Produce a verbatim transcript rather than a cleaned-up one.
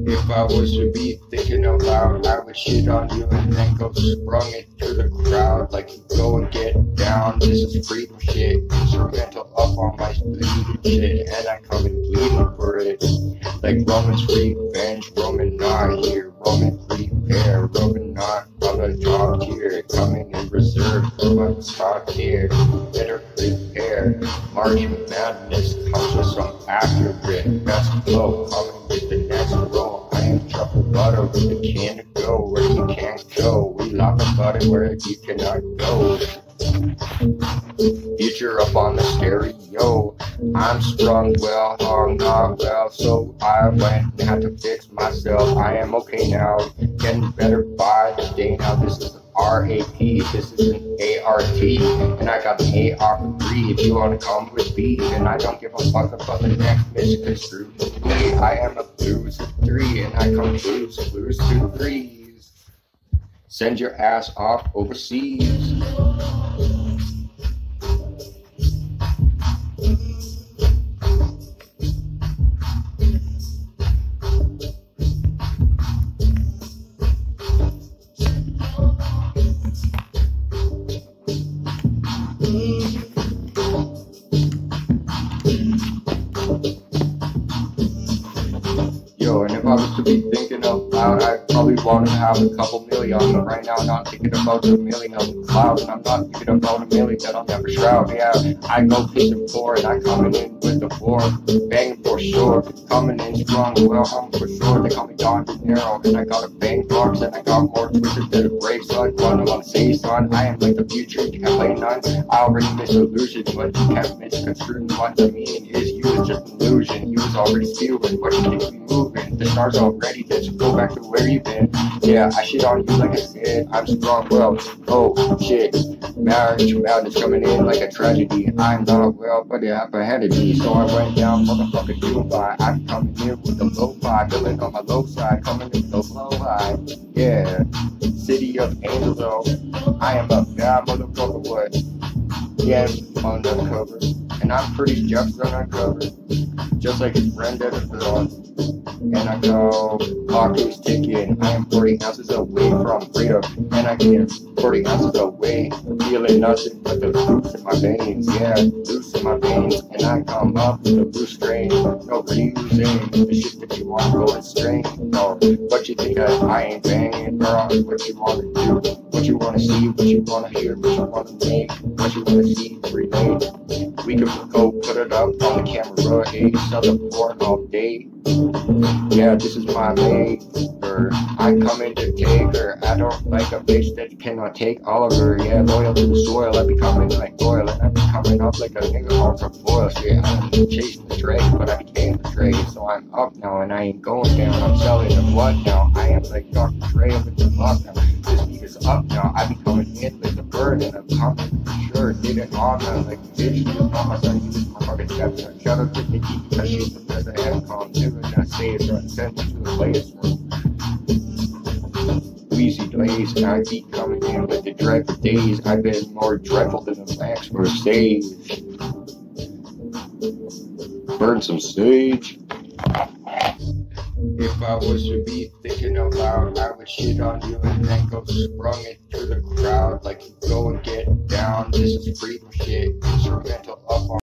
If I was to be thinking out loud, I would shit on you and then go sprung it to the crowd. Like you go and get down, this is freedom shit. Instrumental up on my bleeding shit, and I come in bleeding for it. Like Roman's revenge, Roman not here, Roman prepare, Roman not on the top tier, coming in reserve for my top tier. Better prepare, March Madness comes with some accurate best flow, coming with the next roll. I am Truffle butter with the can to go where you can't go. We lock a butter where you cannot go. Future up on the stereo. I'm sprung well, hung not well, so I went and had to fix myself. I am okay now, getting better by the day. Now this is R A P, this is an A R T, and I got the A R for free if you wanna come with me. And I don't give a fuck about the next misconstrued. Hey, I am a blues of three, and I come blues, blues to threes. Send your ass off overseas. Yo, and if I was to be thinking out loud, I'd probably want to have a couple million. But right now, I'm not thinking about a million on the cloud, and I'm not thinking about a million that I'll never shroud. Yeah, I go pitching for it, I coming in with the four, banging for sure, coming in strong, well hung for sure. They call me Don De Niro, and I got a bang box, and I got more twisted than a brave son. What I want to say, son, I am like the future, you can't play none. I already misillusioned, but you can't misconstrue. What I mean is, you was just an illusion. You was already spewing, what you think we moving. The stars already dead, so go back to where you been. Yeah, I shit on you like I said, I'm strong, well, oh shit. Marriage madness coming in like a tragedy. I'm not well, but it apprehended me, so I went down motherfucking Dubai. I'm coming in with the low five, feeling on my low side, coming in the low high. Yeah, city of angels, though. I am a bad motherfucker, what? Yeah, I'm undercover, and I'm pretty just undercover, just like his friend at the film. And I go, clock is ticking. I am forty ounces away from freedom, and I get forty ounces away, feeling nothing but the loose in my veins. Yeah, loose in my veins, and I come up with a blue strain. No using the shit that you want to go and strain. No, what you think that I ain't banging, girl? What you want to do? What you want to see? What you want to hear? What you want to make? What you want to see? Relate. We could go put it up on the camera, hey, sell the porn all day. Yeah, this is my maker. I come in to take her. I don't like a bitch that cannot take all of her. Yeah, loyal to the soil. I be coming like oil, and I be coming up like a nigga off from oil. Shit, I'm chasing the trade, but I became the trade, so I'm up now, and I ain't going down. I'm selling the blood now. I am like Doctor Dre with the luck now. This beat is up now. I be coming in like the bird, and I'm coming for sure. Did it all now, like bitch. You just want my son, you just my fucking stepson. Shout out to Nikki because she's the best I have come to, and I say it's right. Send it to the latest room. Wheezy Blaze, and I keep coming in with the dread for days. I've been more dreadful than the max for a stage. Burn some sage. If I was to be thinking out loud, I would shit on you and then go sprung it to the crowd. Like you go and get down, this is freedom shit. Instrumental up on